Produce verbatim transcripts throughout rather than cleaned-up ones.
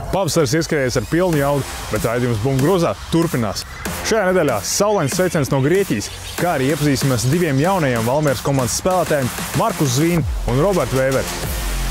Pavasaris ieskrējies ar pilnu jaudu, bet raidījums Bumbu grozā turpinās. Šajā nedēļā saulains sveiciens no Grieķijas, kā arī iepazīsimies diviem jaunajiem Valmieras komandas spēlētājiem Markus Zvīnu un Robertu Vēveri.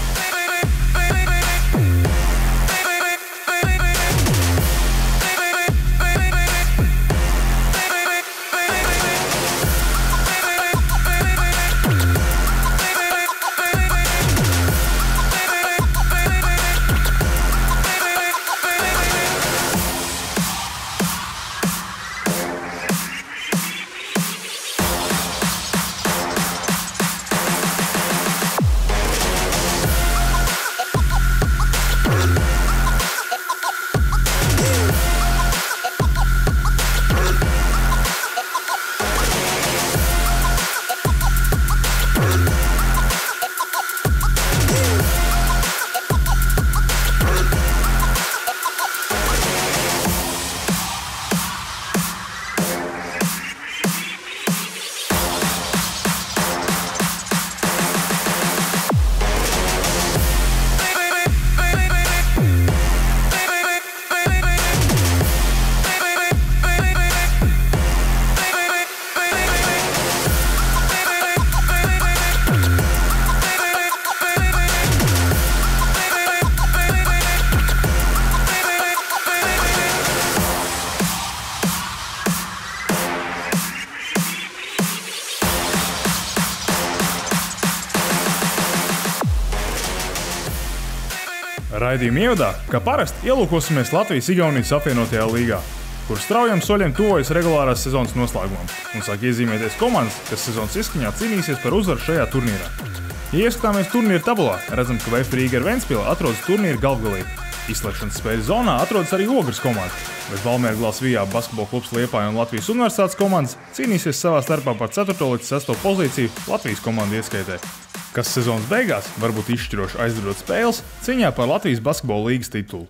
Raidījuma ievadā, kā parasti, ielūkosimies Latvijas-Igaunijas apvienotajā līgā, kur straujiem soļiem tuvojas regulārās sezonas noslēgumam un sāk iezīmēties komandas, kas sezonas izskaņā cīnīsies par uzvaru šajā turnīrā. Ja ieskatāmies turnīra tabulā, redzam, ka VF Rīga ar Ventspili atrodas turnīra galvgalī. Izslēgšanas spēļu zonā atrodas arī Ogres komanda, bet Valmierglas Vijā basketbola klubs Liepāja un Latvijas Universitātes komandas cīnīsies savā starpā par ceturto līdz sesto pozīciju Latvijas komandu ieskaitē, kas sezonas beigās var būt izšķiroši aizdarot spēles cīņā par Latvijas basketbola līgas titulu.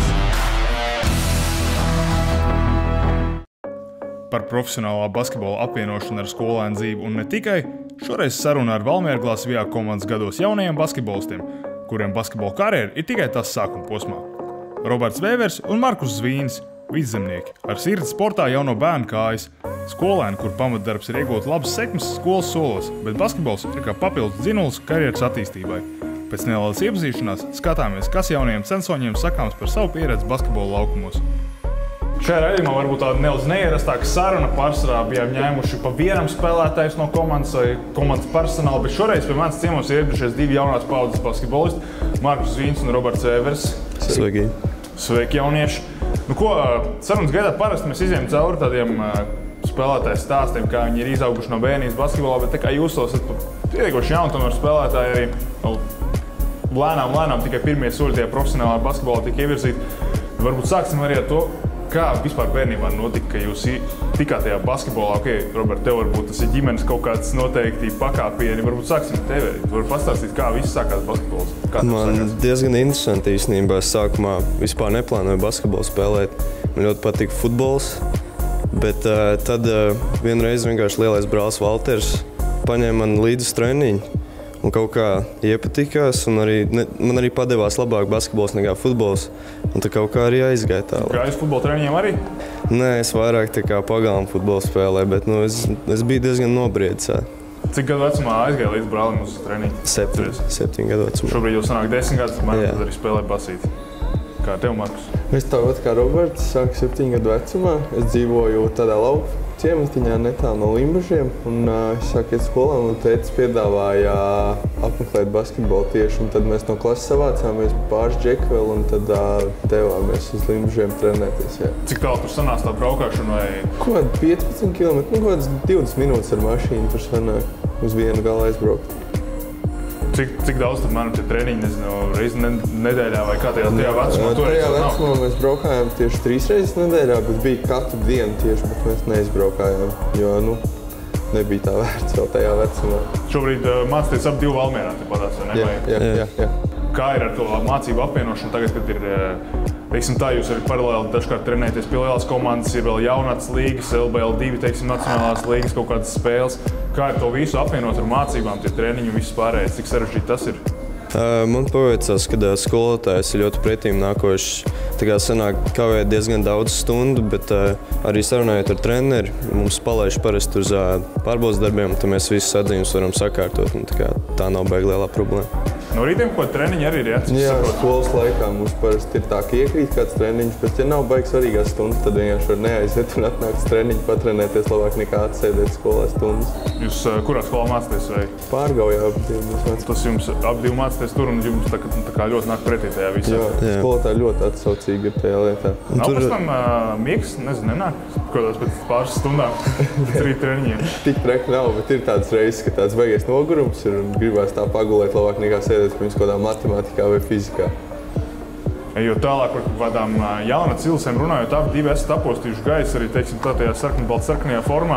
Par profesionālā basketbola apvienošanu ar skolēnu dzīvi un ne tikai, šoreiz saruna ar Valmierglas Vijā komandas gados jaunajiem basketbolistiem, kuriem basketbola karjera ir tikai tās sākuma posmā. Roberts Vēveris un Markus Zvīns, vidzemnieki, ar sirdi sportā jau no bērnu kājas, skolēni, kur pamatdarbs ir iegūt labas sekmes skolas solos, bet basketbols ir kā papildus dzinulis karjeras attīstībai. Pēc nelielas iepazīšanās skatāmies, kas jaunajiem censoņiem sakāms par savu pieredzi basketbola laukumos. Šajā raidījumā varbūt tāda nedaudz neierastāka saruna. Pārsvarā bijām ņēmuši pa vienam spēlētājs no komandas vai komandas personāla, bet šoreiz pie manis ciemos ir ieradušies divi jaunās paudzes basketbolisti, Markus Zvīns un Roberts Vēveris. Sveiki! Sveiki, jaunieši! Nu ko, sarunas gaidā parasti mēs izējam cauri tādiem spēlētāju stāstiem, kā viņi ir izauguši no bērnības basketbolā, bet tā kā jūs esat pietiekoši jauni tomēr spēlētāji arī nu, lēnām, lēnām tikai pirmie soļi tajā profesionālā basketbolā tika ievirzīti. Varbūt sāksim arī ar to, kā vispār bērnībā notika, ka jūs tikāt tajā basketbolā. Ok, Robert, tev varbūt tas ir ģimenes kaut kāds noteikti pakāpieni. Varbūt sāksim ar tevi. Tu vari pastāstīt, kā viss sākās basketbols? Man sākās? Diezgan interesanti īstenībā. Es sākumā vispār neplānoju basketbolu spēlēt. Man ļoti patika futbols. Bet uh, tad uh, vienreiz vienkārši lielais brālis Valters paņēma man līdzi uz treniņu. Un kaut kā iepatikās, un arī, ne, man arī padevās labāk basketbols nekā futbols. Un tā kaut kā arī aizgāja tālāk. Gāji uz futbola treniņiem arī? Nē, es vairāk tā kā pagalmu futbolu spēlēju, bet nu, es, es biju diezgan nobriedis. Cik gadu vecumā aizgāja līdz brālim uz treniņu? Septiņi, septiņi gadu vecumā. Šobrīd jau sanāk desmit gadus, man tad arī spēlē basīt. Kā tev, Markus? Es tāpat kā Roberts, sāku septiņu gadu vecumā. Es dzīvoju tādā lauku ciematiņā netālu no Limbažiem, un uh, es sāku iet skolā, un tētis piedāvāja uh, apmeklēt basketbolu tieši, un tad mēs no klases savācāmies pāris džeku vēl, un tad uh, devāmies uz Limbažiem trenēties. Jā. Cik tālu tur sanās tā braukāšana vai? Kaut kādi piecpadsmit kilometri, nu kaut kāds divdesmit minūtes ar mašīnu tur sanāk uz vienu galu aizbraukt. Cik, cik daudz tad man tie treniņi, nezinu, reizi nedēļā vai kā tajā, tajā vecumā? Tajā vecumā mēs braukājām tieši trīs reizes nedēļā, bet bija katru dienu tieši, bet mēs neizbraukājām, jo, nu, nebija tā vērts vēl tajā vecumā. Šobrīd uh, mācāties ap divu Valmierā, tepadās, vai ne? Jā, jā, jā, jā. Kā ir ar to mācību apvienošanu tagad, kad ir, teiksim tā, jūs arī paralēli dažkārt trenēties pie lielās komandas, ir vēl jaunātas līgas, L B L divi, teiksim, nacionālās līgas, kaut kādas spēles. Kā ir to visu apvienot ar mācībām, tie treniņi un viss pārējais, cik sarežģīti tas ir? Man paveicās, ka skolotājs ir ļoti pretīm nākošs. Tā kā sanāk kavēt diezgan daudz stundu, bet arī sarunājot ar treneri, mums palaiž parasti uz pārbaudas darbiem, tad mēs visus atzīmes varam sakārtot. Tā, kā, tā nav baigi lielā problēma. No rītiem, ko treniņi arī ir jāatcerās? Jā, skolas laikā mums parasti ir tā, ka iekrīt kāds treniņš, bet ja nav baigi svarīgās stundas, tad vienkārši var neaiziet un atnākt treniņu patrenēties labāk nekā atsēdēt skolā stundas. Jūs kurā skolā mācāties vai? Pārgaujā ap divi mēs mācāmies. Tas jums ap divi mācāties tur un jums tā, tā kā ļoti nāk pretī tajā visā? Jā, jā. Skolotāji ļoti atsaucīgi ir tajā lietā. Nav tur... pēc tam uh, miegs, nezinu, nenāk, kodās pēc pāris stundām, pēc rīt treniņiem. Tik treki nav, bet ir tāds reizes, ka tāds baigies nogurums ir un gribās tā pagulēt labāk nekā sēdēt pirms kādā matemātikā vai fizikā. Jo tālāk par kādām jaunatnes ilsēm runājot, abi divi esat apostījuši gaisu arī, teiksim, tā tajā sarkanbalta-sarkanajā formā.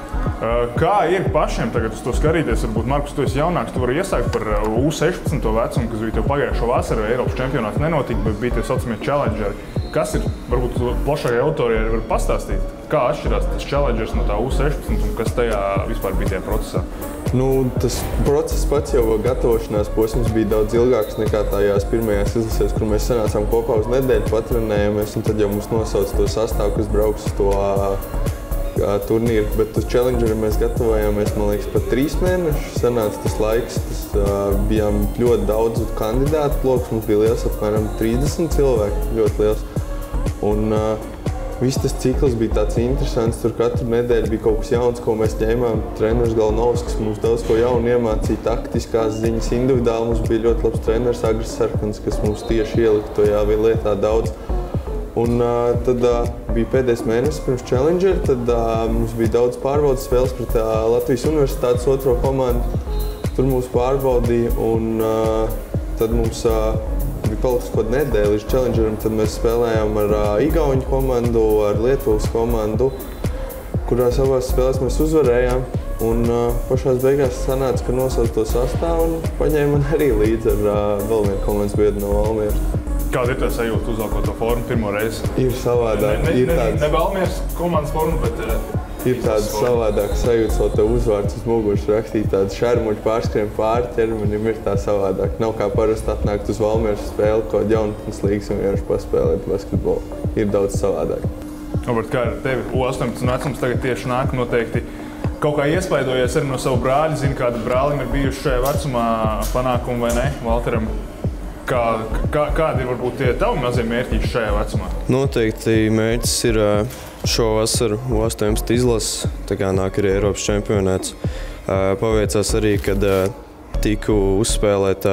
Kā ir pašiem tagad uz to skatīties? Varbūt, Markus, tu esi jaunāks, tu vari iesākt par U sešpadsmit vecumu, kas bija tev pagājušo vasaru, Eiropas čempionāts nenotika, bet bija tie saucamie challengeri. Kas ir, varbūt plašākai auditorijai var pastāstīt, kā atšķirās tas challengers no tā U sešpadsmit un kas tajā vispār bija tajā procesā? Nu, tas process pats jau gatavošanās posms bija daudz ilgāks nekā tajās pirmajās izlasēs, kur mēs sanācām kopā uz nedēļu, patrenējāmies, un tad jau mums nosauca to sastāvu, kas brauks uz to uh, turnīru. Bet uz Challengeru mēs gatavojāmies, man liekas, pat trīs mēnešus. Sanāca tas laiks, tas uh, bijām ļoti daudz kandidātu bloks, mums bija liels apmēram trīsdesmit cilvēki, ļoti liels. Un, uh, Viss tas cikls bija tāds interesants, tur katru nedēļu bija kaut kas jauns, ko mēs ņēmām. Treneris Galnovskis mums daudz ko jaunu iemācīja, taktiskās ziņas, individuāli mums bija ļoti labs treneris Agris Sarkans, kas mums tieši ielika tajā lietā daudz. Un uh, tad uh, bija pēdējais mēnesis pirms Challenger, tad uh, mums bija daudz pārbaudas spēles pret uh, Latvijas Universitātes otro komandu. Tur mūs pārbaudīja un uh, tad mums uh, bija paliks kaut kāda nedēļa līdz Challengeram, tad mēs spēlējām ar uh, Igauņu komandu, ar Lietuvas komandu, kurās abās spēlēs mēs uzvarējām. Un uh, pašās beigās sanāca, ka nosauca to sastāvu un paņēma man arī līdzi ar uh, vēl vienu komandas biedru no Valmieras. Kāda ir tā sajūta uzvalkot to formu pirmo reizi? Ir savādāk. Ne, ne, ir ne, tāds... ne Valmieras komandas forma, bet... Uh, Ir tāda savādāka sajūta, so tev uzvārds uz muguras rakstīt tādu šermuļu pārskrien pāri ķermenim, ir tā savādāk. Nav kā parasti atnākt uz Valmieras spēli, ko jaunatnes līgas un vienkārši paspēlēt basketbolu. Ir daudz savādāk. Robert, kā ar tevi? U astoņpadsmit vecums tagad tieši nāk noteikti. Kaut kā iespaidojies arī no savu brāļu, zinu, kāda brālim ir bijuši šajā vecumā panākumi vai ne, Valteram? Kā, kā, kādi ir varbūt tie tavi mazie mērķi šajā vecumā? Noteikti mērķis ir šo vasaru U astoņpadsmit izlases, tā kā nāk arī Eiropas čempionāts. Paveicās arī, kad tiku uzspēlēt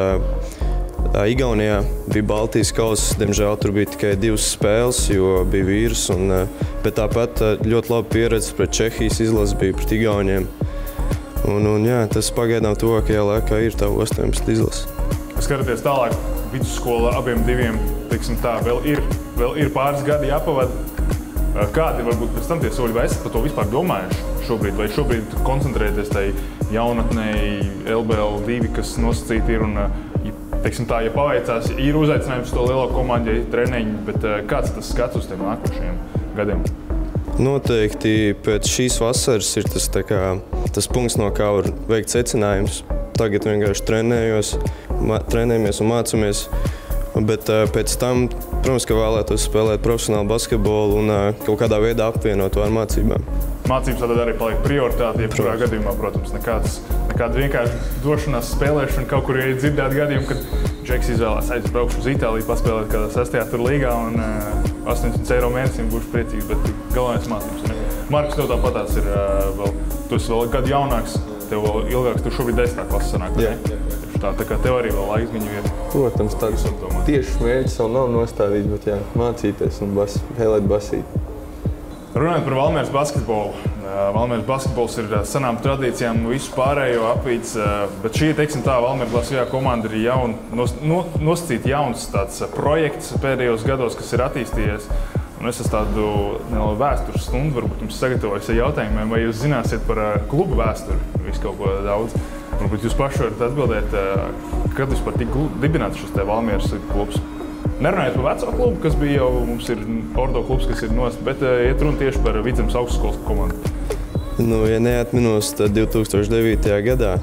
Igaunijā, bija Baltijas kauss, diemžēl tur bija tikai divas spēles, jo bija vīrus, un, bet tāpat ļoti laba pieredze pret Čehijas izlases bija pret Igauniem. Un, un jā, tas pagaidām tuvākajā laikā ir tā U astoņpadsmit izlase. Skatoties tālāk, vidusskola abiem diviem, teiksim tā, vēl ir, vēl ir pāris gadi jāpavada. Kādi varbūt pēc tam tie soļi, vai esat par to vispār domājuši šobrīd? Vai šobrīd koncentrēties tai jaunatnei L B L divi, kas nosacīti ir un, teiksim tā, ja paveicās, ir uzaicinājums to lielo komandu, ja ir treniņi, bet kāds tas skats uz tiem nākošajiem gadiem? Noteikti pēc šīs vasaras ir tas, tā kā, tas punkts, no kā var veikt secinājumus. Tagad vienkārši trenējos, trenējamies un mācāmies, bet uh, pēc tam, protams, ka vēlētos spēlēt profesionālu basketbolu un uh, kaut kādā veidā apvienot to ar mācībām. Mācības tad arī paliek prioritāte, jebkurā gadījumā, protams, nekāds, nekāda vienkārši došanās spēlēšana. Kaut kur ir dzirdēti gadījumi, kad Džeks izvēlās aizbraukšu uz Itāliju, paspēlēt kādā sestajā tur līgā un uh, astoņdesmit eiro mēnesim būšu priecīgs, bet galvenais mācības. Ne? Markus, tev tāpatās ir uh, vēl, tu esi vēl gadu jaunāks. Tev vēl ilgāks, tu šobrīd desmitā klasa sanāk, vai ne? Tā, tā kā tev arī vēl laiks viņu ir. Protams, tāds tieši mērķis vēl nav nostādīts, bet jā, mācīties un bas, hēlēt basīt. Runājot par Valmieras basketbolu. Valmieras basketbols ir senām tradīcijām visu pārējo apvīts, bet šī, teiksim tā, Valmieras Latvijā komanda ir jaun, nos, no, nosacīti jauns tāds projekts pēdējos gados, kas ir attīstījies. Un es esmu tādu nelielu vēstures stundu, varbūt jums sagatavojos ar jautājumiem, vai jūs zināsiet par klubu vēsturi, visu kaut ko daudz. Varbūt jūs paši varat atbildēt, kad vispār tika dibināts šis te Valmieras klubs. Nerunājot par veco klubu, kas bija jau, mums ir Ordo klubs, kas ir nost, bet iet runa tieši par Vidzemes augstskolas komandu. Nu, ja neatminos, tad divtūkstoš devītajā gadā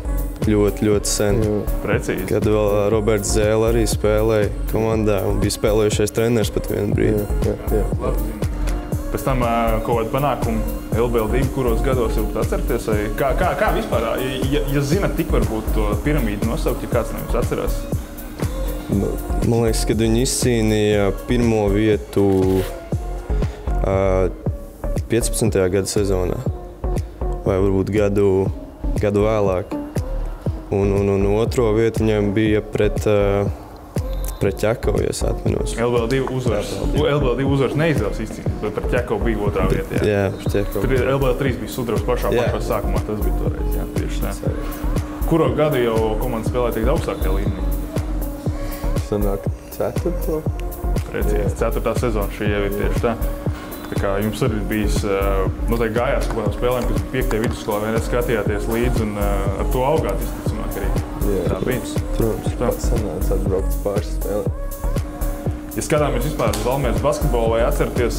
ļoti, ļoti sen. Precīzi. Kad vēl Roberts Zēle arī spēlēja komandā un bija spēlējušais treneris pat vienu brīdi. Jā, jā, jā. Pēc tam kaut kādu panākumu L B L divi, kuros gados varbūt atcerieties? Kā, kā, kā vispār, ja, ja zinat tik varbūt to piramīdu nosaukt, ja kāds no jums atcerās? Man liekas, kad viņi izcīnīja pirmo vietu uh, piecpadsmitajā gada sezonā. Vai varbūt gadu, gadu vēlāk. Un, un, un otro vietu viņam bija pret, uh, pret Ķekovu, ja es atminos. L B L divi uzvars. L B L divi uzvars neizdevās izcīnīt, bet pret Ķekovu bija otrā vieta. Jā, jā pret Ķekovu. L B L trīs bija Sudrabs pašā jā. pašā sākumā, tas bija toreiz. Jā, tieši tā. Kuro gadu jau komanda spēlēja teikt augstākajā līmenī? Sanāk ceturto. Precīzi, ceturtā sezona šī jau ir tieši tā. Tā kā jums arī bijis, noteikti gājās kaut kādām spēlēm, kas bija piektajā vidusskolā, vienreiz skatījāties līdzi un ar to augāt, izticamāk arī. Jā, tā bija. Protams, pats sanāca atbraukt pāris spēlēm. Ja skatāmies vispār uz Valmieras basketbolu, vai atceraties,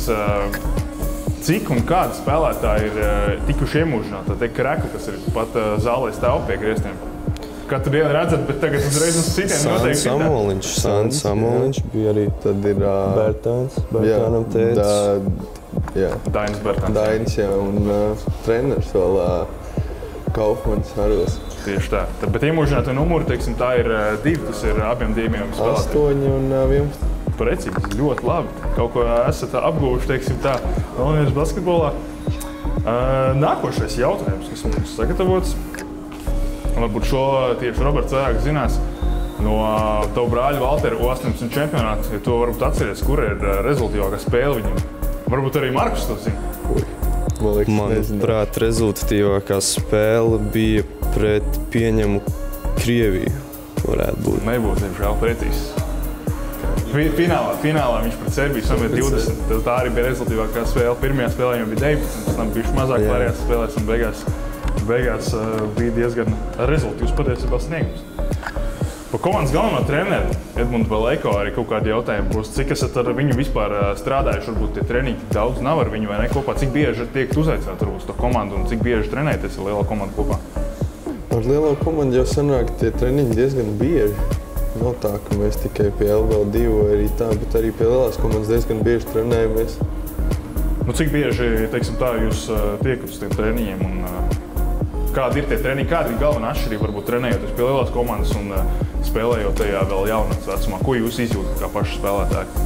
cik un kādi spēlētāji ir tikuši iemūžināti? Tā teikt, Kreku, kas ir pat zālē stāv pie griestiem. Katru dienu redzat, bet tagad uzreiz uz citiem noteikti. Sāns Samoliņš, Sāns Samoliņš bija arī. Tad ir uh, Bērtāns, Bērtānam tētis. Da, jā. Dainis Bērtāns. Dainis, jā, un uh, treneris vēl uh, Kaufmanis Arvils. Tieši tā. tā bet iemūžinātie numuri, teiksim, tā ir uh, divi, tas ir abiem diviem spēlētājiem. Astoņi un uh, vienpadsmit. Precīzi, ļoti labi. Kaut ko esat apguvuši, teiksim tā, Valmieras basketbolā. Uh, nākošais jautājums, kas mums sagatavots. Varbūt šo tieši Roberts vairāk zinās no tavu brāļu Valteru U astoņdesmit čempionātu, ja to varbūt atceries, kur ir rezultatīvākā spēle viņam. Varbūt arī Markus to zina. Manuprāt, rezultatīvākā spēle bija pret pieņemu Krieviju, varētu būt. Nebūtu, diemžēl, precīzi. Finālā, finālā viņš pret Serbiju samēt divdesmit. Tā arī bija rezultatīvākā spēle. Pirmajā spēlē jau bija deviņpadsmit, pēc tam bijuši mazāk pārējās spēlēs un beigās. Beigās uh, bija diezgan rezultīvs patiesībā sniegums. Par komandas galveno treneru Edmundu Balejko arī kaut kādi jautājumi būs. Cik esat ar viņu vispār strādājuši? Varbūt tie treniņi daudz nav ar viņu vai ne kopā? Cik bieži tiek uzaicināt uz to komandu un cik bieži trenēties ar lielo komandu kopā? Ar lielo komandu jau sanāk tie treniņi diezgan bieži. Nav tā, ka mēs tikai pie L B L divi vai arī tā, bet arī pie lielās komandas diezgan bieži trenējamies. Nu, cik bieži, teiksim tā, jūs tiekat uz tiem treniņiem un kādi ir tie treniņi, kāda ir galvenā atšķirība, varbūt trenējoties pie lielās komandas un uh, spēlējot tajā vēl jaunatnes vecumā? Ko jūs izjūtat kā paši spēlētāji?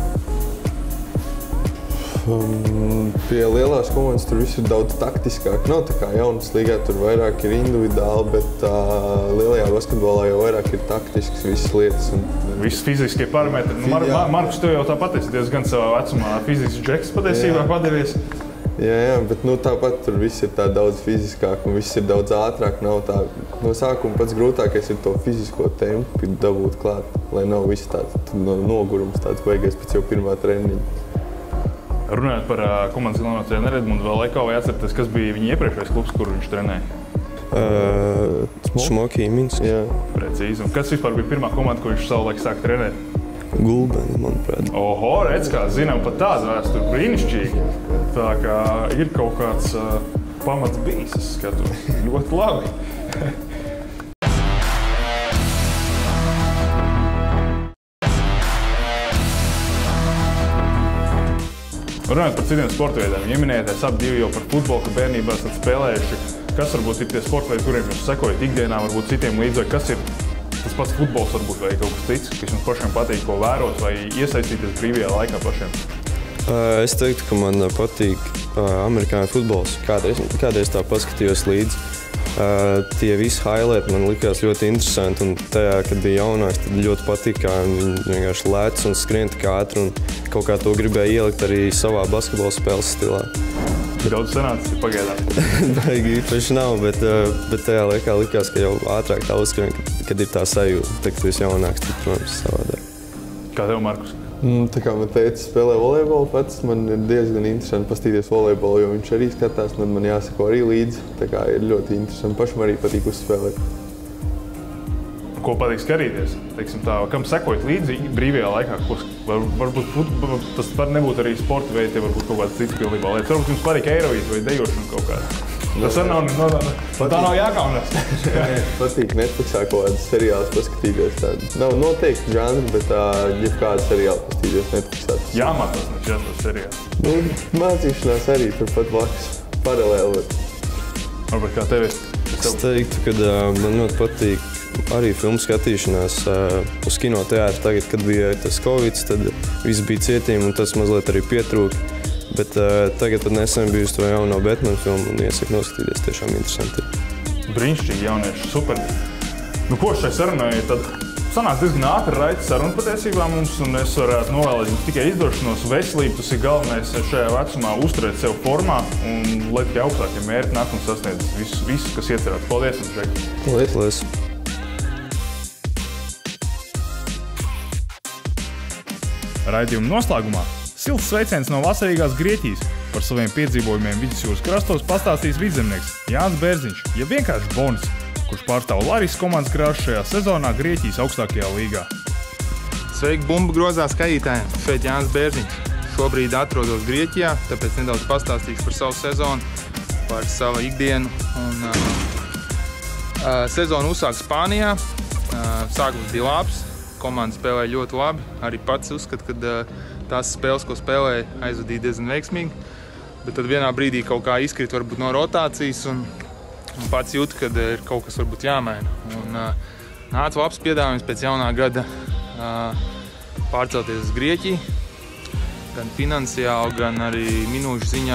Um, pie lielās komandas tur viss ir daudz taktiskāk. Nav tā kā jaunas līgā, tur vairāk ir individuāli, bet uh, lielajā basketbolā jau vairāk ir taktisks visas lietas. Un, Visi fiziskie parametri. Nu, Mar Mar Markus, tev jau tāpat esi diezgan savā vecumā fizisks džeks patiesībā padevies. Jā, jā, bet nu, tāpat tur viss ir tā daudz fiziskāk un viss ir daudz ātrāk. Nav tā, no sākuma pats grūtākais ir to fizisko tempu dabūt klāt, lai nav viss tāds nogurums tāds beigās pēc jau pirmā treniņa. Runājot par uh, komandas galveno treneru Edmundu Balejko, vai atceraties, kas bija viņa iepriekšējais klubs, kur viņš trenēja? Uh, Šmokī Minsk. Jā. Precīzi. Un kas vispār bija pirmā komanda, ko viņš savulaik sāk trenēt? Gulbeni, manuprāt. Oho, redz, kā zinām pat tādu vēsturi, brīnišķīgi. Tā kā ir kaut kāds uh, pamats bijis, es skatos. Ļoti labi. Runājot par citiem sporta veidiem, ieminēties ap divi jau par futbolu, ka bērnībā esat spēlējuši. Kas varbūt ir tie sporta veidi, kuriem jūs sekojat ikdienā, varbūt citiem līdzi, vai kas ir tas pats futbols varbūt vai kaut kas cits, kas jums pašiem patīk, ko vērot vai iesaistīties brīvajā laikā pašiem? Uh, es teiktu, ka man patīk uh, amerikāņu futbols. Kādreiz, kādreiz tā paskatījos līdzi. Uh, tie visi highlighti man likās ļoti interesanti, un tajā, kad bija jaunāks, tad ļoti patīk, kā viņi vienkārši lēc un skrien tik ātri, un kaut kā to gribēja ielikt arī savā basketbola spēles stilā. Daudz sanācis pagaidām. Baigi īpaši nav, bet, bet tajā laikā likās, ka jau ātrāk tā uzskrien, kad, kad ir tā sajūta. Tad, kad tu esi jaunāks, tad, protams, savādāk. Kā tev, Markus? Mm, tā kā man teica, spēlē volejbolu pats, man ir diezgan interesanti pastīties volejbolu, jo viņš arī skatās, un man jāsako arī līdzi. Tā kā ir ļoti interesanti. Pašam arī patīk uzspēlēt. Ko patīk skatīties? Teiksim tā, kam sekojat līdzi brīvajā laikā? Var, varbūt futbol, tas var nebūt arī sporta veidi, ja varbūt kaut kāds cits pilnībā lietas. Varbūt jums patīk Eirovīzija vai dejošana kaut kāda? Tas arī nav, no, no, tā nav jākaunās. Patīk Netflixā kaut kādas seriālus paskatīties. Tādi. Nav noteikti žanri, bet tā, ja kāda seriāla paskatīties Netflixā. Jāmācās no šīs seriāls. Nu, mācīšanās arī turpat blakus. Paralēli. Varbūt kā tev ir? Es teiktu, ka uh, man ļoti patīk arī filmu skatīšanās uh, uz kinoteātri. Tagad, kad bija tas Covid, tad viss bija cietījumi un tas mazliet arī pietrūka. Bet uh, tagad pat nesen bijusi to jauno Batman filmu un iesaku noskatīties, tiešām interesanti. Brīnišķīgi jaunieši, super. Nu, ko šai sarunai, tad sanāk diezgan ātri raita saruna patiesībā mums, un es varētu novēlēt jums tikai izdošanos, veselību, tas ir galvenais šajā vecumā, uzturēt sev formā un lai tikai augstākie mērķi nāk un sasniedz visu, visu, kas iecerēts. Paldies jums, Žeki! Paldies! Paldies. Raidījuma noslēgumā silts sveiciens no vasarīgās Grieķijas. Par saviem piedzīvojumiem vidusjūras krastos pastāstīs vidzemnieks Jānis Bērziņš, ja vienkārši Bonis, kurš pārstāv Laris komandas grāžu šajā sezonā Grieķijas augstākajā līgā. Sveiki bumbu grozā skatītājiem! Šeit Jānis Bērziņš. Šobrīd atrodos Grieķijā, tāpēc nedaudz pastāstīšu par savu sezonu, par savu ikdienu. Un, uh, uh, sezonu uzsāk Spānijā. Uh, sākums bija labs, komanda spēlēja ļoti labi. Arī pats uzskatu, ka uh, tās spēles, ko spēlēja, aizvadīja diezgan veiksmīgi. Bet tad vienā brīdī kaut kā izkrīt varbūt no rotācijas un, un pats jūtu, ka ir kaut kas varbūt jāmaina. Un, uh, nāca labs piedāvājums pēc jaunā gada uh, pārcelties uz Grieķiju. Gan finansiāli, gan arī minūšu ziņā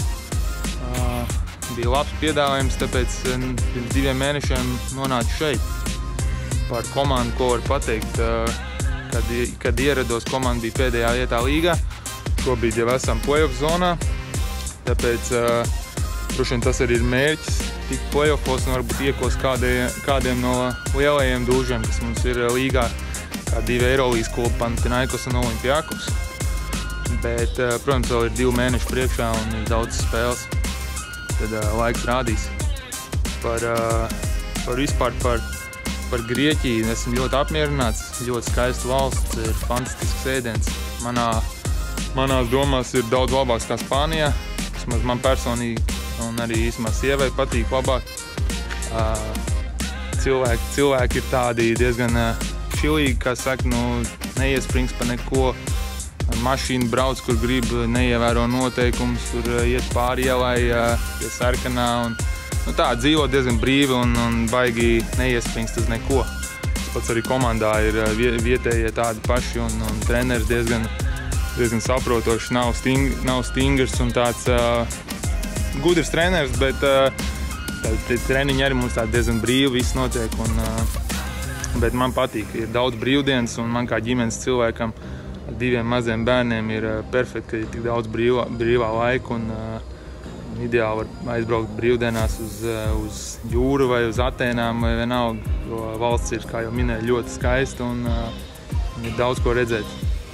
uh, bija labs piedāvājums, tāpēc pirms diviem mēnešiem nonācu šeit. Par komandu, ko var pateikt, uh, Kad, kad ierados, komanda bija pēdējā vietā līgā. Šobrīd jau esam playoff zonā, tāpēc uh, droši vien tas arī ir mērķis tikt playoffos un varbūt iekos kādiem, kādiem no lielajiem dūžiem, kas mums ir līgā, kā divi Eirolīgas klubi, Panathinaikos un Olympiakos. Bet, uh, protams, vēl ir divi mēneši priekšā un ir daudz spēles. Tad uh, laiks rādīs. Par, uh, par vispār par Par Grieķiju esmu ļoti apmierināts, ļoti skaistu valsts, ir fantastisks ēdiens. Manā, manās domās ir daudz labāks kā Spānijā, vismaz man personīgi un arī īsumā sievai patīk labāk. Uh, cilvēki, cilvēki ir tādi diezgan uh, čilīgi, kā saka, nu, neiesprings pa neko. Mašīna brauc, kur grib, neievēro noteikumus, tur uh, iet pāri ielai, uh, pie sarkanā. Un, Nu tā, dzīvo diezgan brīvi un, un baigi neiespringst uz neko. Tas pats arī komandā ir vietējie tādi paši un, un treneris diezgan, diezgan saprotošs, nav, sting, nav stingrs un tāds uh, gudrs treneris, bet uh, treniņi arī mums tādi diezgan brīvi, viss notiek. Un, uh, bet man patīk, ir daudz brīvdienas un man kā ģimenes cilvēkam ar diviem maziem bērniem ir uh, perfekti, ka ir tik daudz brīvā, brīvā laika. Un, uh, Ideāli var aizbraukt brīvdienās uz, uz jūru vai uz Atēnām vai vienalga, jo valsts ir, kā jau minēju, ļoti skaista un uh, ir daudz ko redzēt.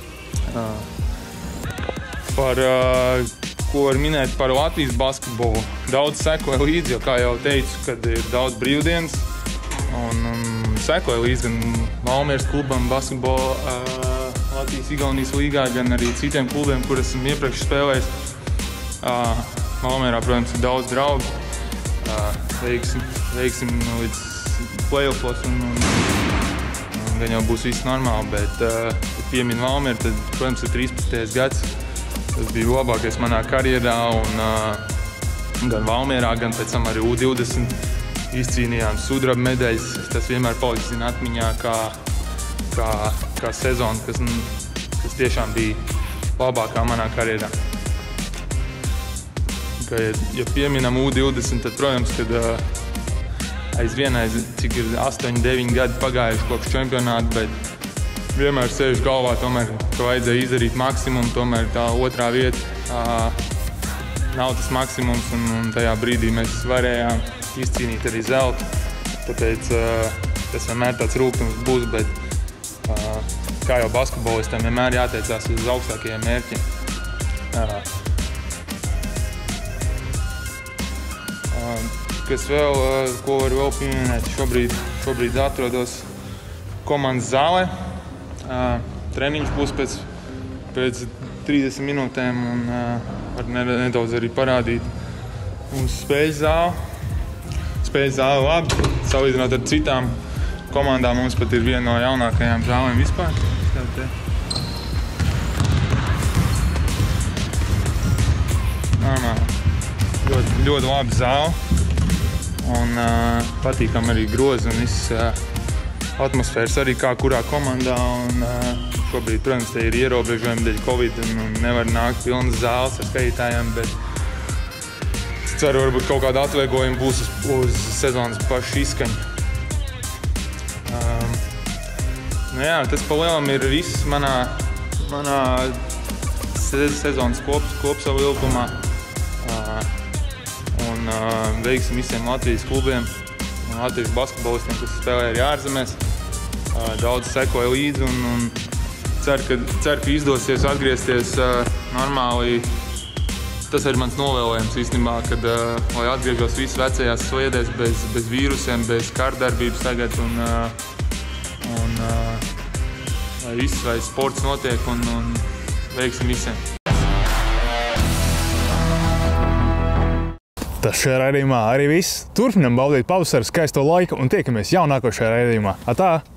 Uh, par, uh, ko var minēt par Latvijas basketbolu? Daudz sekoja līdzi, jo, kā jau teicu, kad ir daudz brīvdienas un um, sekoja līdzi gan Valmieras klubam basketbola uh, Latvijas Igaunijas līgā, gan arī citiem klubiem, kur esam iepriekš spēlējis. Uh, Valmierā, protams, ir daudz draugu. Veiksim, veiksim līdz playoffos un, un, un gan jau būs viss normāli, bet, uh, ja piemin Valmieru, tad, protams, ir trīspadsmitais gads. Tas bija labākais manā karjerā un uh, gan Valmierā, gan pēc tam arī U divdesmit izcīnījām sudraba medaļas. Tas vienmēr paliks zin atmiņā kā, kā, kā sezona, kas, kas tiešām bija labākā manā karjerā. Ka, ja, ja pieminam U divdesmit, tad, protams, kad uh, aizvien, aiz, cik ir astoņi, deviņi gadi pagājuši kopš čempionāta, bet vienmēr sēž galvā, tomēr, ka vajadzēja izdarīt maksimumu, tomēr tā otrā vieta uh, nav tas maksimums, un, un tajā brīdī mēs varējām izcīnīt arī zeltu, tāpēc uh, tas vienmēr tāds rūgtums būs, bet uh, kā jau basketbolistam vienmēr jāteicās uz augstākajiem mērķiem. Uh, Kas vēl, ko var vēl pieminēt, šobrīd, šobrīd atrodos komandas zālē. Treniņš būs pēc, pēc trīsdesmit minūtēm un var nedaudz arī parādīt Mums spējas zāle. Spējas zāle labi. Salīdzinot ar citām komandām, mums pat ir viena no jaunākajām zālēm vispār. Normāli. Ļoti, ļoti labi zāle. Un uh, patīkam arī grozi un viss uh, atmosfēras arī kā kurā komandā. Un, uh, šobrīd, protams, te ir ierobežojumi dēļ Covid un, un nevar nākt pilnas zāles ar skatītājiem, bet es ceru, varbūt kaut kāda atviegojuma būs uz, uz sezonas pašu izskaņu. Um, nu jā, tas pa lielam ir viss manā, manā sezonas kops, kopsavilkumā. Uh, un uh, veiksim visiem Latvijas klubiem un Latvijas basketbolistiem, kas spēlē arī ārzemēs. Uh, daudz sekoja līdzi un, un ceru, ka, ceru, ka izdosies atgriezties uh, normāli. Tas ir mans novēlējums īstenībā, kad uh, lai atgriežos visu vecajās sliedēs bez, bez vīrusiem, bez kārdarbības tagad un, uh, un uh, lai viss, lai sports notiek un, un veiksim visiem. Tas šajā raidījumā arī viss. Turpinam baudīt pavasara skaisto laiku un tiekamies jau nākošajā raidījumā. Atā!